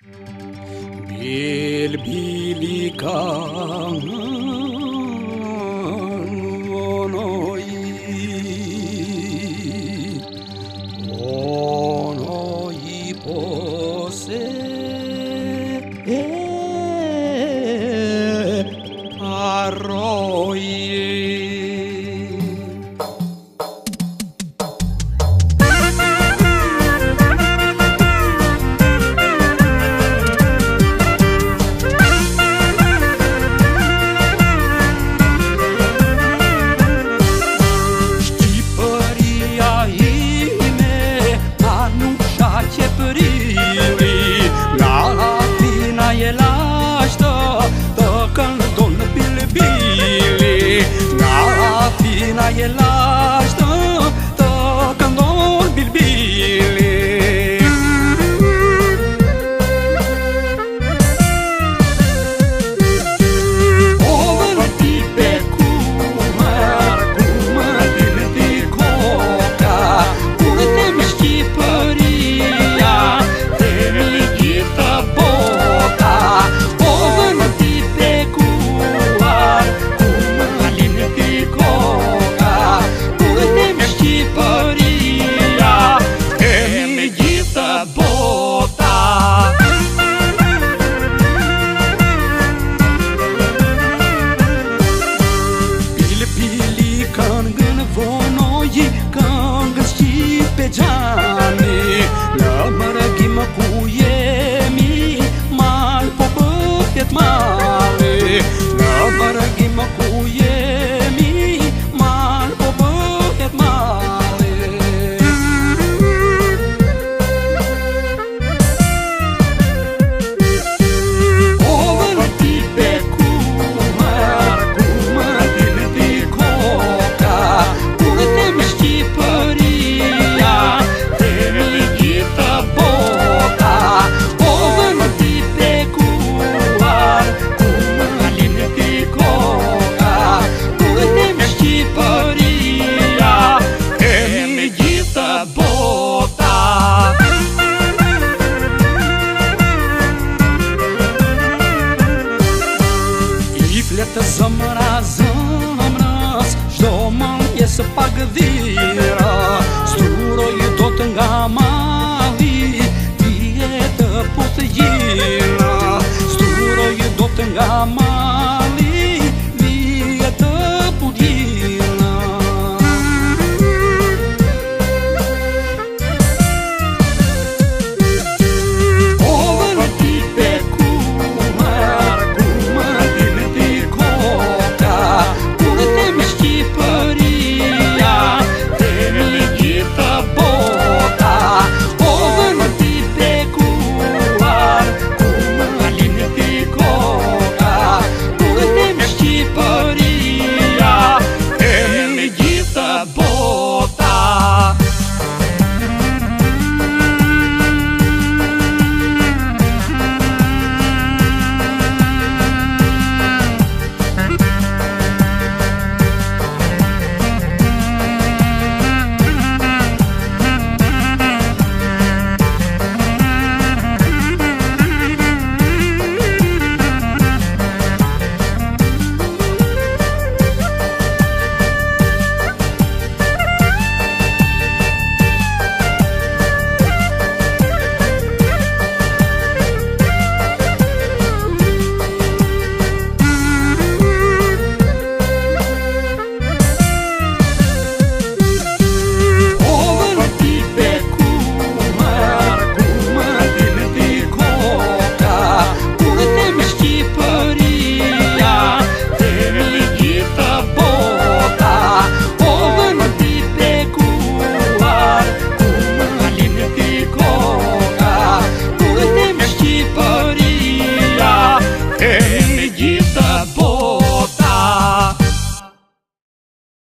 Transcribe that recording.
Bilbilica onoi pose arroi. Na elaștă, tocând-o bilbile. O vânti pe cumăr, din coca, Uite-mi șchipăria, te-mi ghită boca. O vânti pe cumăr, din coca, Uite-mi șchipăria, te-mi ghită bota. Pili-pili când vonoi, când șchipe geane, Lămărăghim cu emi, mal popătet male. Lămărăghim cu emi, mal popătet male. O vânti pe cumăr, din coca, Uite-mi șchipăria, te-mi ghită bota. O vânti pe cumăr, din coca, Uite-mi șchipăria, te-mi ghită bota. Ifleta zamra zamras, Ждомам je să pagăvi.